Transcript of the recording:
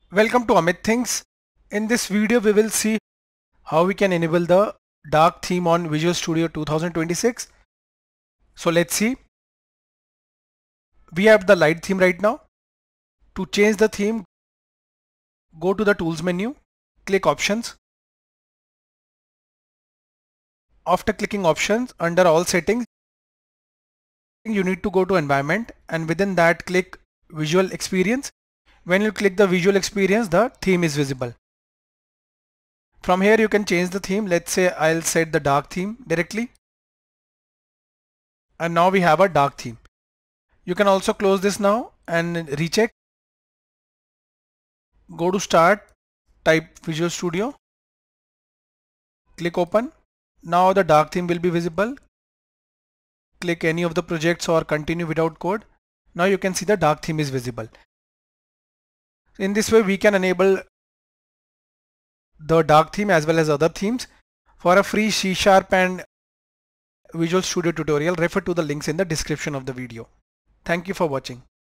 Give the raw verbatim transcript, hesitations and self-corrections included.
Welcome to Amit Things. In this video we will see how we can enable the dark theme on Visual Studio two thousand twenty-six. So let's see. We have the light theme right now. To change the theme, go to the Tools menu, click Options. After clicking Options, under All Settings, you need to go to Environment and within that click Visual Experience. When you click the visual experience, the theme is visible. From here you can change the theme. Let's say I'll set the dark theme directly. And now we have a dark theme. You can also close this now and recheck. Go to Start, type Visual Studio. Click Open. Now the dark theme will be visible. Click any of the projects or continue without code. Now you can see the dark theme is visible. In this way we can enable the dark theme as well as other themes. For a free C Sharp and Visual Studio tutorial, refer to the links in the description of the video. Thank you for watching.